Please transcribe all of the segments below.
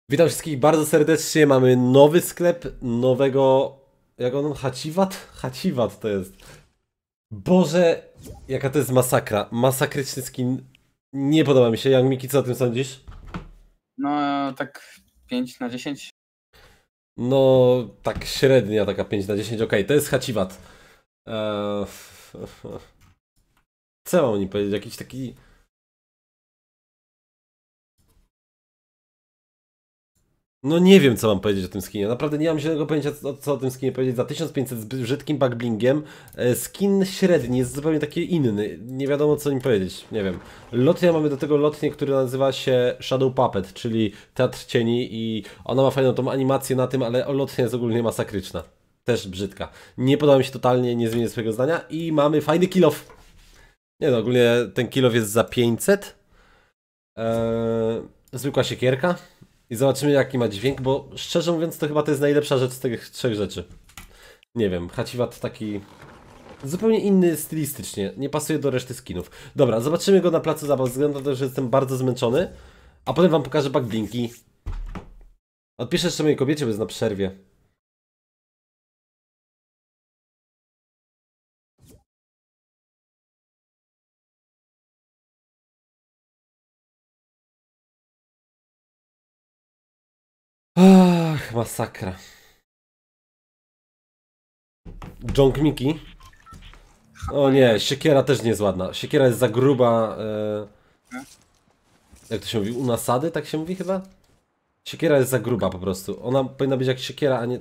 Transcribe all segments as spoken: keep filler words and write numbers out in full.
Witam wszystkich bardzo serdecznie. Mamy nowy sklep, nowego... Jak on? Hacivat? Hacivat to jest. Boże, jaka to jest masakra. Masakryczny skin. Nie podoba mi się. Young Miki, co o tym sądzisz? No, tak pięć na dziesięć. No, tak średnia, taka pięć na dziesięć. Okej, to jest Hacivat. Eee... Co mam mi powiedzieć? Jakiś taki... No nie wiem, co mam powiedzieć o tym skinie. Naprawdę nie mam zielonego pojęcia, co, co o tym skinie powiedzieć. Za tysiąc pięćset z brzydkim backblingiem. Skin średni, jest zupełnie taki inny. Nie wiadomo, co nim powiedzieć. Nie wiem. Lotnia, mamy do tego lotnię, która nazywa się Shadow Puppet, czyli Teatr Cieni, i ona ma fajną tą animację na tym, ale lotnia jest ogólnie masakryczna. Też brzydka. Nie podoba mi się totalnie, nie zmienię swojego zdania. I mamy fajny kill off. Nie no, ogólnie ten kill off jest za pięćset. Eee, zwykła siekierka. I zobaczymy, jaki ma dźwięk, bo szczerze mówiąc to chyba to jest najlepsza rzecz z tych trzech rzeczy. Nie wiem, Hacivat taki zupełnie inny stylistycznie, nie pasuje do reszty skinów. Dobra, zobaczymy go na placu zabaw, ze względu na to, że jestem bardzo zmęczony, a potem wam pokażę backblinki. Odpiszę jeszcze mojej kobiecie, bo jest na przerwie. Ach, masakra. Jong Miki. O nie, siekiera też nie jest ładna. Siekiera jest za gruba. E... Jak to się mówi? U nasady, tak się mówi chyba? Siekiera jest za gruba po prostu. Ona powinna być jak siekiera, a nie...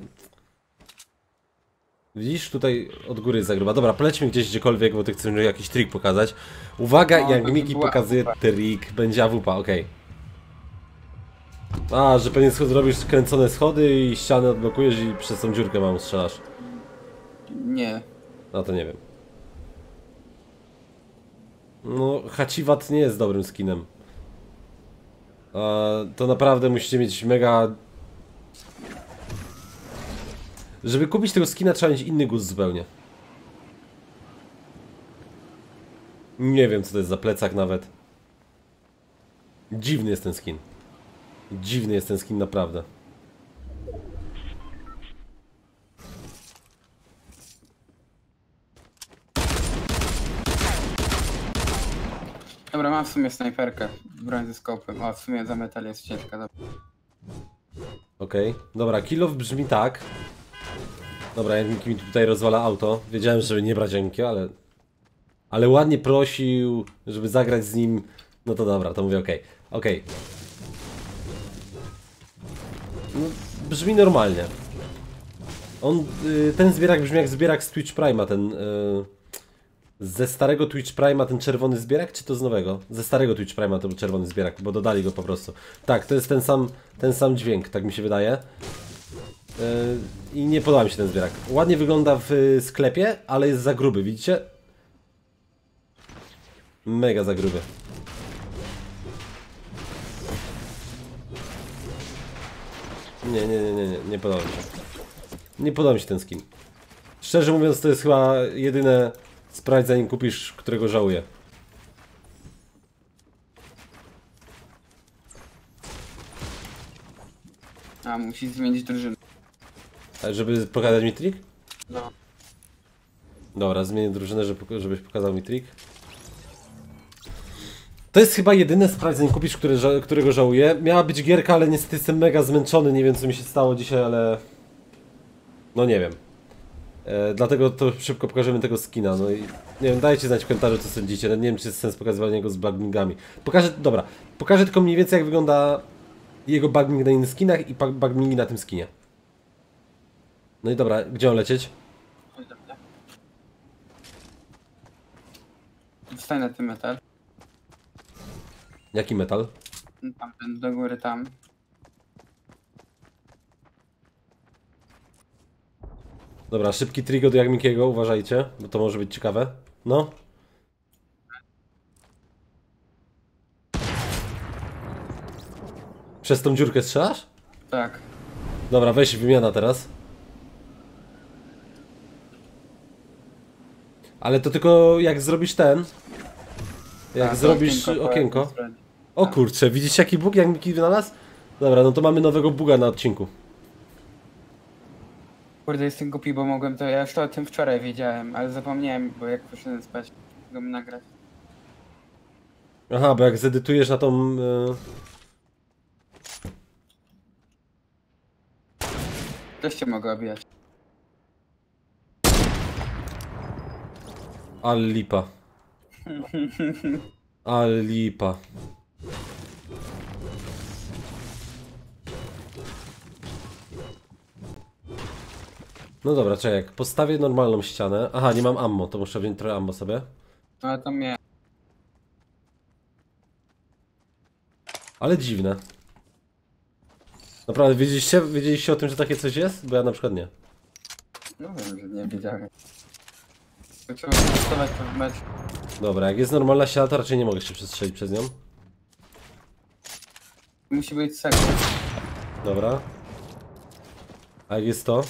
Widzisz? Tutaj od góry jest za gruba. Dobra, polećmy gdzieś gdziekolwiek, bo ty chcesz mi jakiś trik pokazać. Uwaga, No, jak Miki pokazuje trik. Będzie A W P, okej. Okay. A, że pewnie schod zrobisz skręcone schody i ścianę odblokujesz i przez tą dziurkę małą strzelasz. Nie. No to nie wiem. No, Hacivat nie jest dobrym skinem. A, to naprawdę musicie mieć mega... Żeby kupić tego skina, trzeba mieć inny gust zupełnie. Nie wiem, co to jest za plecak nawet. Dziwny jest ten skin. Dziwny jest ten skin, naprawdę. Dobra, mam w sumie snajperkę. Broń ze skopem. O, w sumie za metal jest ciężka. Okej, okay. Dobra, kill off brzmi tak. Dobra, Janki mi tutaj rozwala auto. Wiedziałem, żeby nie brać Janki, ale... Ale ładnie prosił, żeby zagrać z nim. No to dobra, to mówię okej. Okay. Okej. Okay. No, brzmi normalnie. On, y, ten zbierak brzmi jak zbierak z Twitch Prime'a, ten... Y, ze starego Twitch Prime'a ten czerwony zbierak, czy to z nowego? Ze starego Twitch Prime'a to był czerwony zbierak, bo dodali go po prostu. Tak, to jest ten sam, ten sam dźwięk, tak mi się wydaje. Yy, I nie podoba mi się ten zbierak. Ładnie wygląda w sklepie, ale jest za gruby, widzicie? Mega za gruby. Nie, nie, nie, nie, nie, nie podoba mi się. Nie podoba mi się ten skin. Szczerze mówiąc, to jest chyba jedyne... Sprawdź, zanim kupisz, którego żałuję. A, musisz zmienić drużynę. A żeby pokazać mi trik? No. Dobra, zmienię drużynę, żeby, żebyś pokazał mi trik. To jest chyba jedyne, sprawdź, zanim kupisz, który, którego żałuję. Miała być gierka, ale niestety jestem mega zmęczony, nie wiem, co mi się stało dzisiaj, ale... No nie wiem. E, dlatego to szybko pokażemy tego skina, no i nie wiem, dajcie znać w komentarzu, co sądzicie, nie wiem, czy jest sens pokazywania go z backblingami. Pokażę, dobra, pokażę tylko mniej więcej, jak wygląda jego backbling na innych skinach i backblingi na tym skinie. No i dobra, gdzie on lecieć? Wstań na ten metal. Jaki metal? Tam, do góry, tam. Dobra, szybki trik od Jagmikiego, uważajcie, bo to może być ciekawe. No. Przez tą dziurkę strzelasz? Tak. Dobra, weź wymiana teraz. Ale to tylko jak zrobisz ten. Jak tak, zrobisz okienko. okienko. O kurczę, widzicie jaki bóg Jagmiki wynalazł? Dobra, no to mamy nowego buga na odcinku. Kurde, jestem głupi, bo mogłem to... Ja już to o tym wczoraj wiedziałem, ale zapomniałem, bo jak poszedłem spać, mogłem nagrać. Aha, bo jak zedytujesz na tą... Yy... Też cię mogę obijać. Al lipa. Al lipa. No dobra, czekaj, jak postawię normalną ścianę... Aha, nie mam ammo, to muszę wziąć trochę ammo sobie. No to mnie... Ale dziwne. Naprawdę, wiedzieliście, wiedzieliście o tym, że takie coś jest? Bo ja na przykład nie. No wiem, że nie wiedziałem. To trzeba testować to w meczu. Dobra, jak jest normalna ściana, to raczej nie mogę się przestrzelić przez nią. Musi być sekret. Dobra. A jak jest to?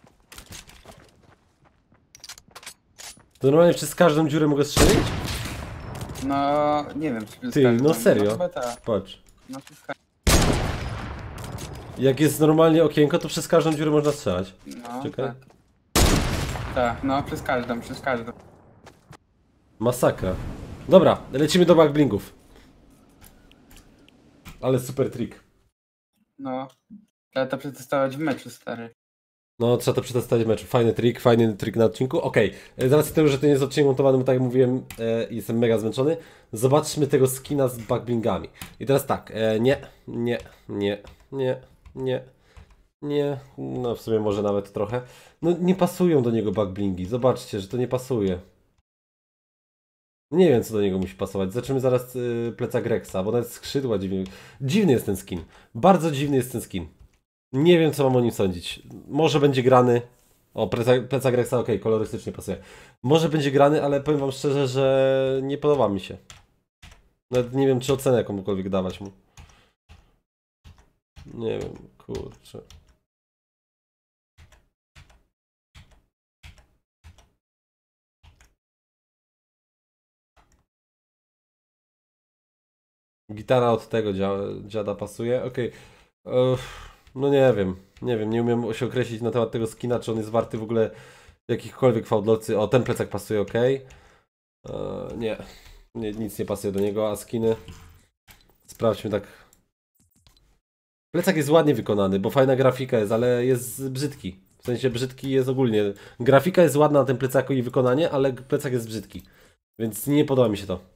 To normalnie przez każdą dziurę mogę strzelić? No, nie wiem, czy Ty, no serio? No chyba tak. Patrz. No przez ka- Jak jest normalnie okienko, to przez każdą dziurę można strzelać. No, Czekaj. tak. Tak, no przez każdą, przez każdą. Masakra. Dobra, lecimy do backblingów. Ale super trik. No. Trzeba to przetestować w meczu, stary. No, trzeba to przetestować w meczu. Fajny trik, fajny trik na odcinku. Okej, okay. Z racji tego, że to nie jest odcinek montowany, bo tak jak mówiłem, e, jestem mega zmęczony. Zobaczmy tego skina z backblingami. I teraz tak, e, nie, nie, nie, nie, nie, nie, no w sumie może nawet trochę. No nie pasują do niego backblingi, zobaczcie, że to nie pasuje. Nie wiem, co do niego musi pasować. Zobaczymy zaraz y, plecak Rexa, bo nawet skrzydła dziwnie. Dziwny jest ten skin. Bardzo dziwny jest ten skin. Nie wiem, co mam o nim sądzić. Może będzie grany. O, plecak, plecak Rexa, ok, kolorystycznie pasuje. Może będzie grany, ale powiem wam szczerze, że nie podoba mi się. Nawet nie wiem, czy ocenę jakąkolwiek dawać mu. Nie wiem, kurczę. Gitara od tego dzia dziada pasuje, okej. Okay. No nie wiem, nie wiem, nie umiem się określić na temat tego skina, czy on jest warty w ogóle jakichkolwiek fałdlocy. O, ten plecak pasuje, ok. Eee, nie. nie, nic nie pasuje do niego, a skiny... Sprawdźmy tak. Plecak jest ładnie wykonany, bo fajna grafika jest, ale jest brzydki. W sensie brzydki jest ogólnie. Grafika jest ładna na tym plecaku i wykonanie, ale plecak jest brzydki. Więc nie podoba mi się to.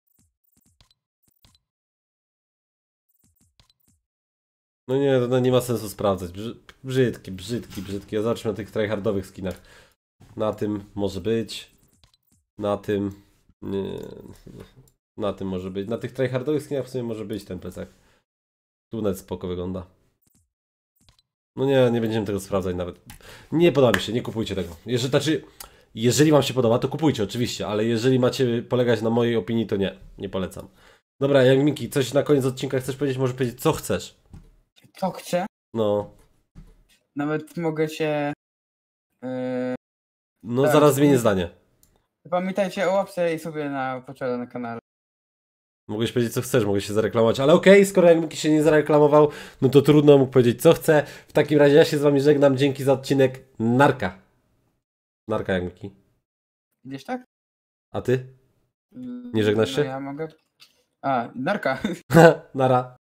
No nie, no nie ma sensu sprawdzać. Brzydki, brzydki, brzydki. Ja zobaczmy na tych tryhardowych skinach. Na tym może być. Na tym... Nie. Na tym może być. Na tych tryhardowych skinach w sumie może być ten plecak. Tu nawet spoko wygląda. No nie, nie będziemy tego sprawdzać nawet. Nie podoba mi się, nie kupujcie tego. Jeżeli, znaczy, jeżeli wam się podoba, to kupujcie oczywiście, ale jeżeli macie polegać na mojej opinii, to nie. Nie polecam. Dobra, jak Miki, coś na koniec odcinka chcesz powiedzieć? Może powiedzieć, co chcesz. Co chcę? No. Nawet mogę się... Yy... No tak, zaraz zmienię zdanie. Pamiętajcie o łapce i sobie na poczele na kanale. Mogłeś powiedzieć, co chcesz, mogłeś się zareklamować, ale okej, okay, skoro jak Miki się nie zareklamował, no to trudno mógł powiedzieć, co chce. W takim razie ja się z wami żegnam, dzięki za odcinek. Narka. Narka jak Miki. Gdzieś tak? A ty? Nie żegnasz się? No ja mogę... A, narka. Nara.